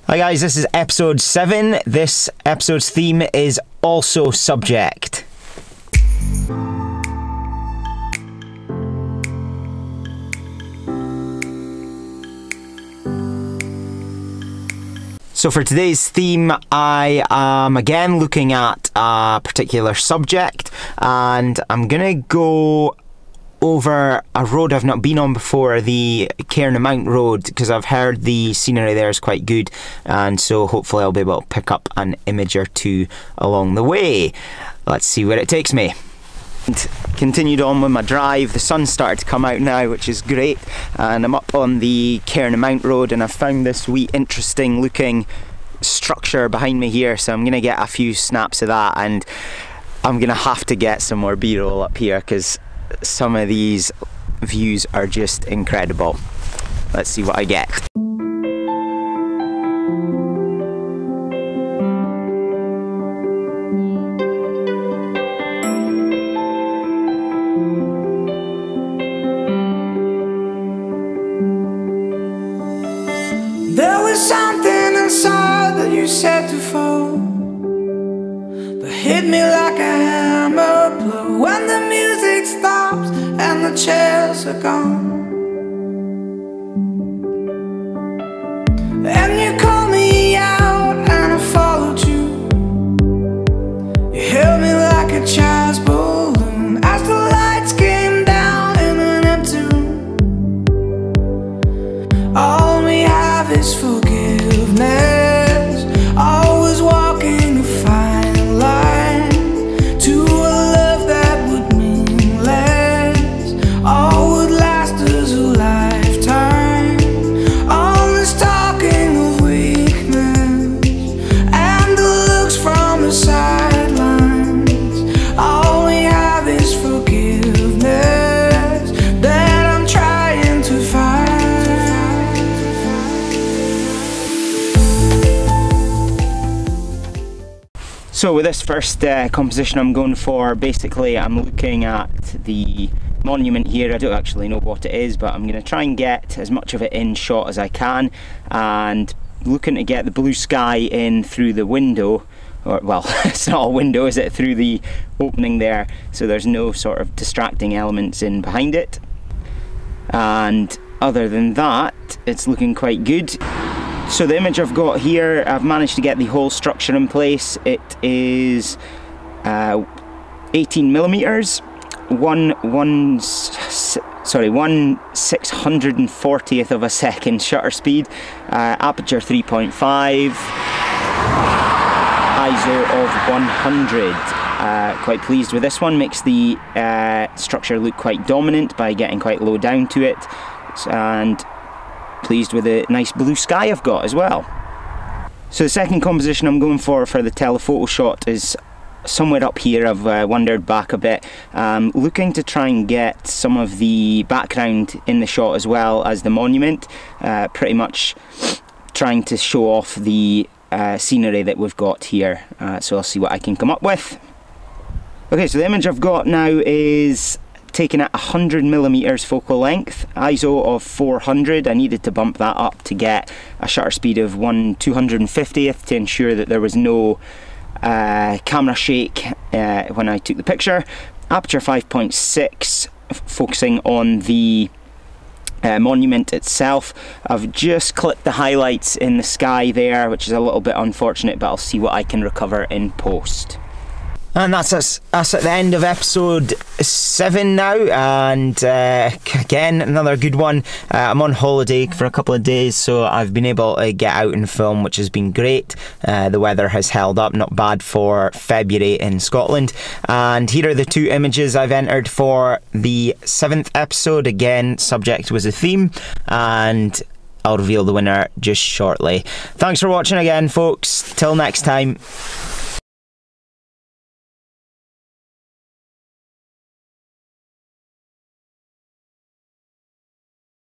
Hi guys, this is episode 7. This episode's theme is also subject. So for today's theme, I am again looking at a particular subject, and I'm gonna go over a road I've not been on before, the Cairnamount Road, because I've heard the scenery there is quite good, and so hopefully I'll be able to pick up an image or two along the way. Let's see where it takes me. And continued on with my drive. The sun's started to come out now, which is great, and I'm up on the Cairnamount Road, and I've found this wee interesting looking structure behind me here, so I'm gonna get a few snaps of that, and I'm gonna have to get some more B-roll up here because some of these views are just incredible. Let's see what I get. There was something inside that you said to fall, that hit me like a hammer blow. When the music stops and the chairs are gone, and you called me out and I followed you. You held me like a child's balloon as the lights came down in an empty room. All we have is forgiveness, always walking a fine line to a love that would mean less, all would last us a lifetime. All this talking of weakness and the looks from the sidelines, all we have is forgiveness that I'm trying to find. So with this first composition I'm going for, basically I'm looking at the monument here. I don't actually know what it is, but I'm going to try and get as much of it in shot as I can, and looking to get the blue sky in through the window, or well, it's not a window, is it? Through the opening there, so there's no sort of distracting elements in behind it. And other than that, it's looking quite good. So the image I've got here, I've managed to get the whole structure in place. It is 18mm, 1/640th of a second shutter speed, aperture 3.5, ISO of 100. Quite pleased with this one. Makes the structure look quite dominant by getting quite low down to it, and pleased with the nice blue sky I've got as well. So the second composition I'm going for the telephoto shot is somewhere up here. I've wandered back a bit, looking to try and get some of the background in the shot as well as the monument, pretty much trying to show off the scenery that we've got here, so I'll see what I can come up with. Okay, so the image I've got now is taken at 100mm focal length, ISO of 400. I needed to bump that up to get a shutter speed of 1/250th to ensure that there was no camera shake when I took the picture. Aperture 5.6, focusing on the monument itself. I've just clipped the highlights in the sky there, which is a little bit unfortunate, but I'll see what I can recover in post. And that's us at the end of episode 7 now, and again, another good one. I'm on holiday for a couple of days, so I've been able to get out and film, which has been great. The weather has held up, not bad for February in Scotland. And here are the two images I've entered for the 7th episode. Again, subject was a theme, and I'll reveal the winner just shortly. Thanks for watching again, folks. Till next time.